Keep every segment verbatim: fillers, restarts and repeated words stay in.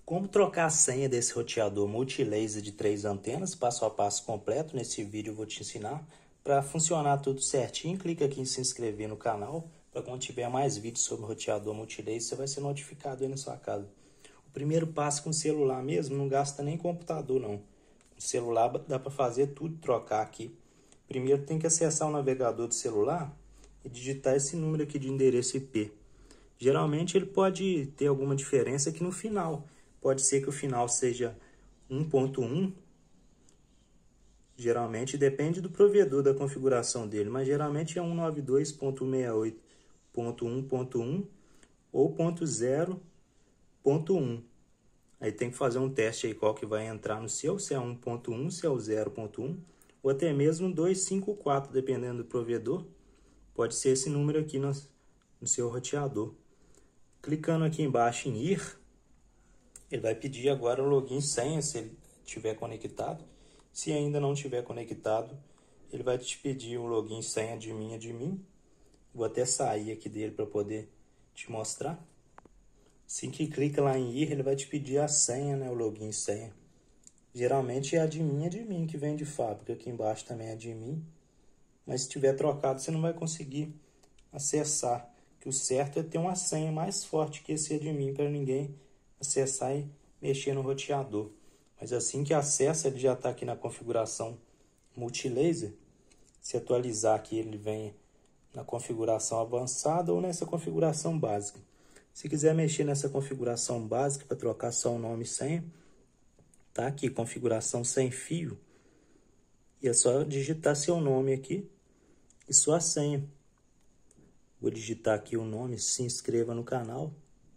Como trocar a senha desse roteador multilaser de três antenas, passo a passo completo, nesse vídeo eu vou te ensinar. Para funcionar tudo certinho, clica aqui em se inscrever no canal, para quando tiver mais vídeos sobre roteador multilaser, você vai ser notificado aí na sua casa. O primeiro passo com o celular mesmo, não gasta nem computador não. O celular dá para fazer tudo, trocar aqui. Primeiro tem que acessar o navegador do celular e digitar esse número aqui de endereço I P. Geralmente ele pode ter alguma diferença aqui no final. Pode ser que o final seja um ponto um. Geralmente depende do provedor, da configuração dele. Mas geralmente é cento e noventa e dois ponto cento e sessenta e oito ponto um ponto um ou ponto zero ponto um. Aí tem que fazer um teste aí qual que vai entrar no seu. Se é um ponto um, se é o zero ponto um. Ou até mesmo dois cinco quatro, dependendo do provedor. Pode ser esse número aqui no, no seu roteador. Clicando aqui embaixo em ir, ele vai pedir agora o login e senha, se ele estiver conectado. Se ainda não estiver conectado, ele vai te pedir o login e senha de mim, de mim. Vou até sair aqui dele para poder te mostrar. Assim que clica lá em ir, ele vai te pedir a senha, né, o login e senha. Geralmente é a de mim, é de mim que vem de fábrica. Aqui embaixo também é de mim. Mas se tiver trocado, você não vai conseguir acessar. Que o certo é ter uma senha mais forte que esse admin para ninguém acessar e mexer no roteador. Mas assim que acessa, ele já está aqui na configuração multilaser. Se atualizar aqui, ele vem na configuração avançada ou nessa configuração básica. Se quiser mexer nessa configuração básica para trocar só o nome e senha, tá aqui, configuração sem fio. E é só digitar seu nome aqui e sua senha. Vou digitar aqui o nome, se inscreva no canal.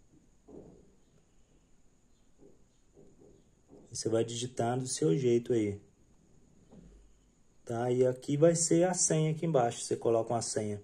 E você vai digitar do seu jeito aí. Tá? E aqui vai ser a senha aqui embaixo. Você coloca uma senha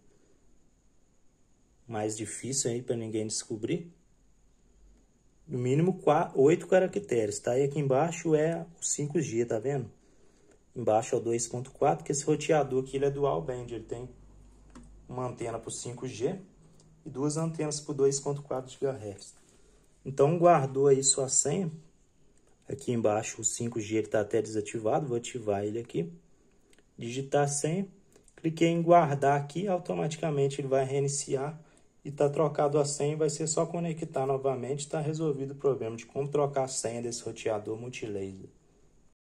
mais difícil aí para ninguém descobrir. No mínimo oito caracteres, tá? E aqui embaixo é o cinco G, tá vendo? Embaixo é o dois ponto quatro, que esse roteador aqui ele é dual band, ele tem uma antena para o cinco G e duas antenas para o dois ponto quatro gigahertz. Então, guardou aí sua senha. Aqui embaixo o cinco G está até desativado, vou ativar ele aqui. Digitar a senha, cliquei em guardar aqui, automaticamente ele vai reiniciar e está trocado a senha. Vai ser só conectar novamente, está resolvido o problema de como trocar a senha desse roteador multilaser.